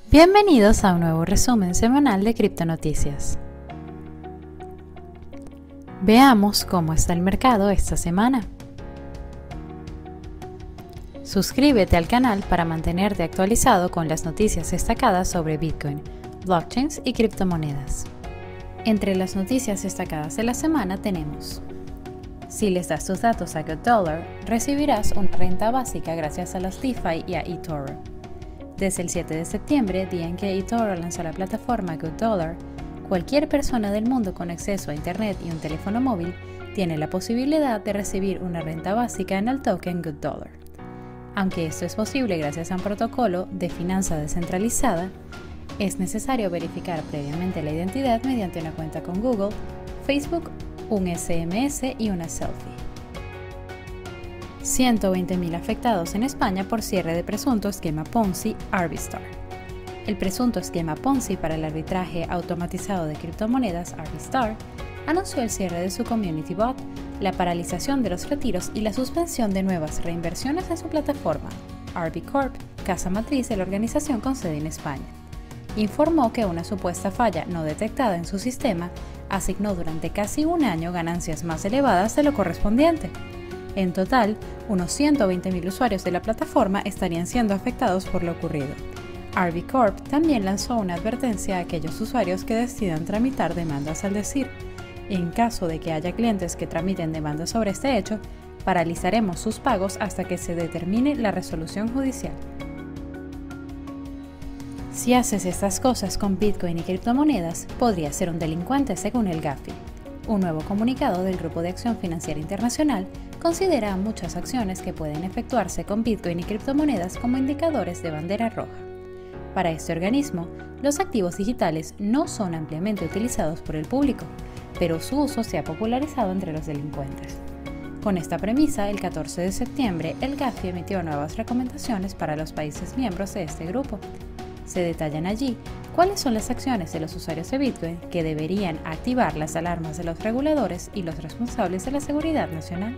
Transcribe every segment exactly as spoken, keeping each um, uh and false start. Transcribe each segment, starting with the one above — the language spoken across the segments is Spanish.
Bienvenidos a un nuevo resumen semanal de Criptonoticias. Veamos cómo está el mercado esta semana. Suscríbete al canal para mantenerte actualizado con las noticias destacadas sobre Bitcoin, blockchains y criptomonedas. Entre las noticias destacadas de la semana tenemos: si les das tus datos a Good Dollar, recibirás una renta básica gracias a las DeFi y a eToro. Desde el siete de septiembre, día en que eToro lanzó la plataforma Good Dollar, cualquier persona del mundo con acceso a Internet y un teléfono móvil tiene la posibilidad de recibir una renta básica en el token Good Dollar. Aunque esto es posible gracias a un protocolo de finanza descentralizada, es necesario verificar previamente la identidad mediante una cuenta con Google, Facebook, un S M S y una selfie. ciento veinte mil afectados en España por cierre de presunto esquema Ponzi Arbistar. El presunto esquema Ponzi para el arbitraje automatizado de criptomonedas Arbistar anunció el cierre de su community bot, la paralización de los retiros y la suspensión de nuevas reinversiones en su plataforma. Arbicorp, casa matriz de la organización con sede en España, informó que una supuesta falla no detectada en su sistema asignó durante casi un año ganancias más elevadas de lo correspondiente. En total, unos ciento veinte mil usuarios de la plataforma estarían siendo afectados por lo ocurrido. Arbicorp también lanzó una advertencia a aquellos usuarios que decidan tramitar demandas al decir: en caso de que haya clientes que tramiten demandas sobre este hecho, paralizaremos sus pagos hasta que se determine la resolución judicial. Si haces estas cosas con Bitcoin y criptomonedas, podrías ser un delincuente según el Gafi. Un nuevo comunicado del Grupo de Acción Financiera Internacional considera muchas acciones que pueden efectuarse con Bitcoin y criptomonedas como indicadores de bandera roja. Para este organismo, los activos digitales no son ampliamente utilizados por el público, pero su uso se ha popularizado entre los delincuentes. Con esta premisa, el catorce de septiembre, el Gafi emitió nuevas recomendaciones para los países miembros de este grupo. Se detallan allí cuáles son las acciones de los usuarios de Bitcoin que deberían activar las alarmas de los reguladores y los responsables de la seguridad nacional.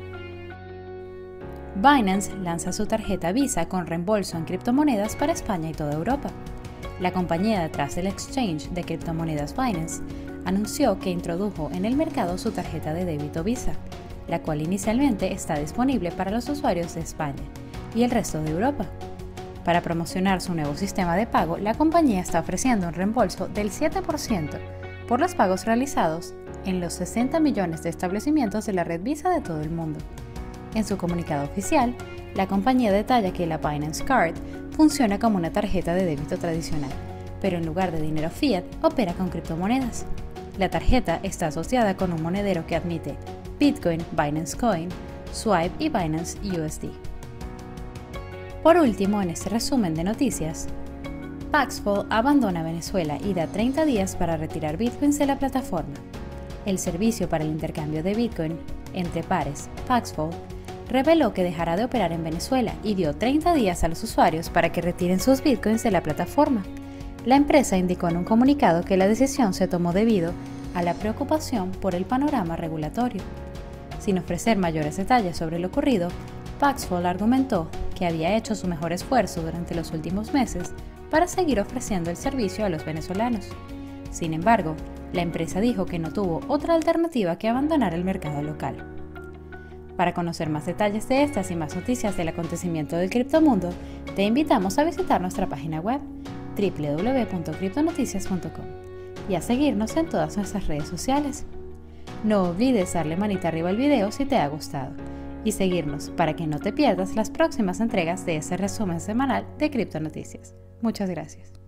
Binance lanza su tarjeta Visa con reembolso en criptomonedas para España y toda Europa. La compañía detrás del exchange de criptomonedas Binance anunció que introdujo en el mercado su tarjeta de débito Visa, la cual inicialmente está disponible para los usuarios de España y el resto de Europa. Para promocionar su nuevo sistema de pago, la compañía está ofreciendo un reembolso del siete por ciento por los pagos realizados en los sesenta millones de establecimientos de la red Visa de todo el mundo. En su comunicado oficial, la compañía detalla que la Binance Card funciona como una tarjeta de débito tradicional, pero en lugar de dinero fiat, opera con criptomonedas. La tarjeta está asociada con un monedero que admite Bitcoin, Binance Coin, Swipe y Binance U S D. Por último, en este resumen de noticias, Paxful abandona Venezuela y da treinta días para retirar bitcoins de la plataforma. El servicio para el intercambio de bitcoin entre pares, Paxful, reveló que dejará de operar en Venezuela y dio treinta días a los usuarios para que retiren sus bitcoins de la plataforma. La empresa indicó en un comunicado que la decisión se tomó debido a la preocupación por el panorama regulatorio. Sin ofrecer mayores detalles sobre lo ocurrido, Paxful argumentó que había hecho su mejor esfuerzo durante los últimos meses para seguir ofreciendo el servicio a los venezolanos. Sin embargo, la empresa dijo que no tuvo otra alternativa que abandonar el mercado local. Para conocer más detalles de estas y más noticias del acontecimiento del criptomundo, te invitamos a visitar nuestra página web doble u doble u doble u punto criptonoticias punto com y a seguirnos en todas nuestras redes sociales. No olvides darle manita arriba al video si te ha gustado y seguirnos para que no te pierdas las próximas entregas de este resumen semanal de Criptonoticias. Muchas gracias.